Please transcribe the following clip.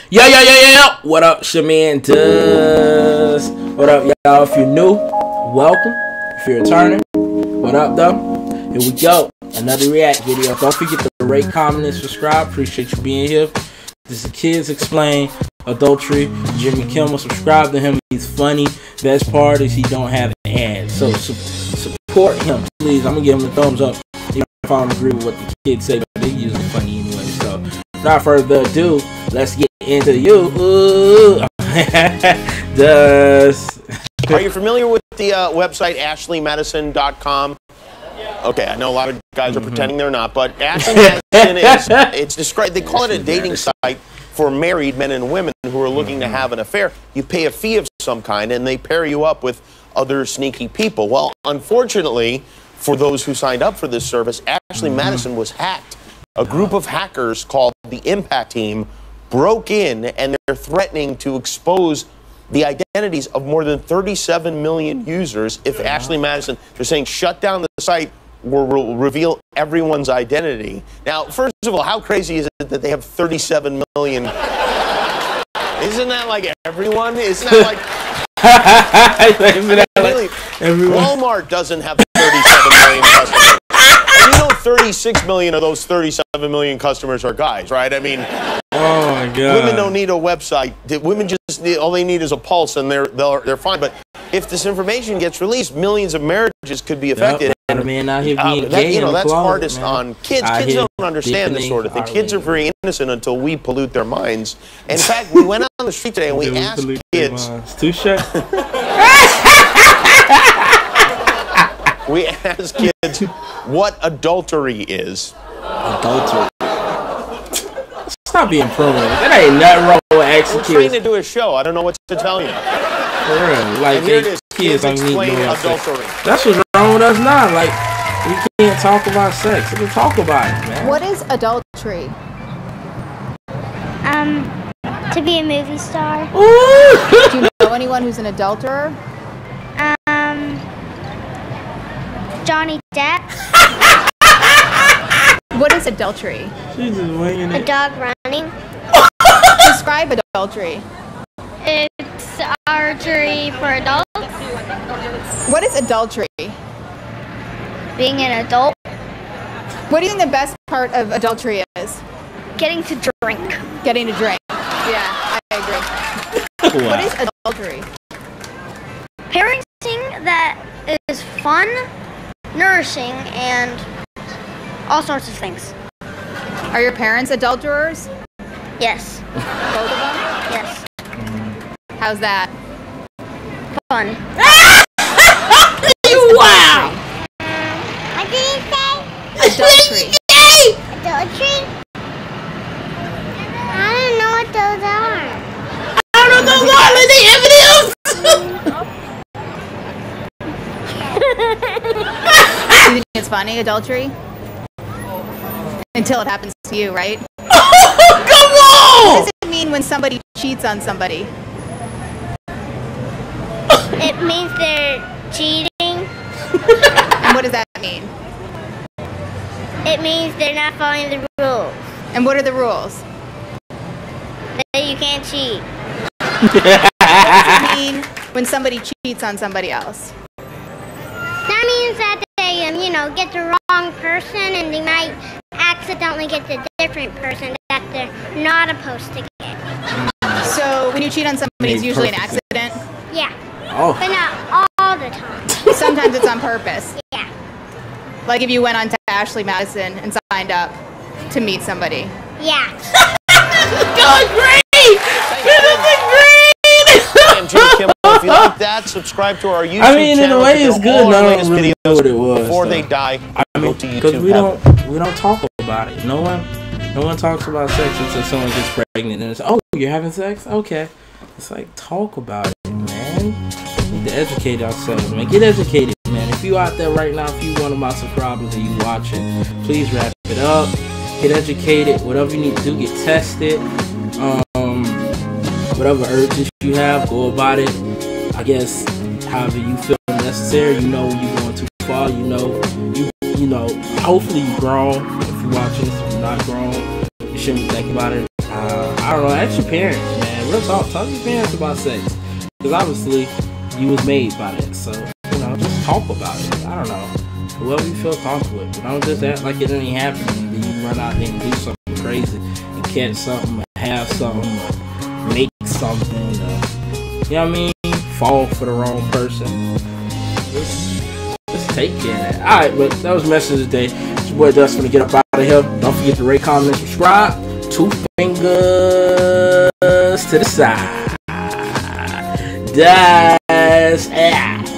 Yo. What up, Shaman does? What up, y'all? If you're new, welcome. If you're returning, what up, though? Here we go. Another react video. Don't forget to rate, comment, and subscribe. Appreciate you being here. This is Kids Explain Adultery. Jimmy Kimmel. Subscribe to him. He's funny. Best part is he don't have ads. So support him, please. I'm gonna give him a thumbs up. Even if I don't agree with what the kids say, but they usually funny anyway. So without further ado, let's get into you. Are you familiar with the website AshleyMadison.com? Okay, I know a lot of guys are pretending they're not, but Ashley Madison it's described. They call it a dating site for married men and women who are looking to have an affair. You pay a fee of some kind, and they pair you up with other sneaky people. Well, unfortunately, for those who signed up for this service, Ashley Madison was hacked. A group of hackers called the Impact Team broke in, and they're threatening to expose the identities of more than 37 million users if Ashley Madison, they're saying, shut down the site or will reveal everyone's identity. Now, first of all, how crazy is it that they have 37 million? Isn't that like everyone? Isn't that like... Walmart doesn't have 37 million customers. And you know 36 million of those 37 million customers are guys, right? I mean, oh my God. Women don't need a website. Women just need, all they need is a pulse, and they're fine. But if this information gets released, millions of marriages could be affected. Yep. Man out here being gay, you know, that's closet, hardest man. on kids. Kids don't understand this sort of thing. Kids are very innocent until we pollute their minds. In fact, we went out on the street today and we asked kids. Touche. We asked kids what adultery is. Adultery. Stop being programmed. That ain't nothing wrong with asking kids. We're trying to do a show. I don't know what to tell you. For real. Like, and here it is. Kids Explain adultery. That's what's wrong with us now. Like, we can't talk about sex. We can talk about it, man. What is adultery? To be a movie star. Do you know anyone who's an adulterer? Johnny Depp. What is adultery? She's just winging A it. dog running. Describe adultery. It's archery for adults. What is adultery? Being an adult. What do you think the best part of adultery is? Getting to drink. Getting to drink. Yeah, I agree. Wow. What is adultery? Parenting that is fun, nourishing, and all sorts of things. Are your parents adulterers? Yes. Both of them? Yes. How's that? Fun. Wow. What did you say? Adultery. Adultery? I don't know what those are. I don't know what the Do you think it's funny, adultery? Until it happens to you, right? Come on! What does it mean when somebody cheats on somebody? It means they're cheating. And what does that mean? It means they're not following the rules. And what are the rules? That you can't cheat. What does it mean when somebody cheats on somebody else? That means that they, get the wrong person, and they might accidentally get the different person that they're not supposed to get. So when you cheat on somebody, it's usually an accident? Yeah. Oh. But not all the time. Sometimes it's on purpose. Yeah. Like if you went on to Ashley Madison and signed up to meet somebody. Yeah. Going great! This is great! I'm Jimmy Kimmel. If you like that, subscribe to our YouTube channel. I mean, in a way, it's good. All our No, latest really videos what it was. before though. they die. I mean, go to because YouTube. we don't talk about it. No one talks about sex until someone gets pregnant and it's, oh, you're having sex? Okay. It's like, talk about it, man. We need to educate ourselves, man. Get educated, man. If you out there right now, if you one of my subscribers and you watching, please wrap it up. Get educated. Whatever you need to do, get tested. Whatever urges you have, go about it. I guess however you feel necessary. You know when you're going too far. You know. Hopefully you're grown. If you're watching this, if you're not grown, you shouldn't think about it. I I don't know. Ask your parents, man. Real talk. Talk to your parents about sex. Because obviously, you was made by that. So, you know, just talk about it. I don't know. Whoever you feel comfortable with. But don't just act like it ain't happening. And then you run out there and do something crazy. And catch something. Or have something. Or make something. You know what I mean? Fall for the wrong person. Just take care of that. Alright, but that was message of the day. It's your boy Dustin to get up out of here. Don't forget to rate, comment, and subscribe. 2 fingers to the side. That's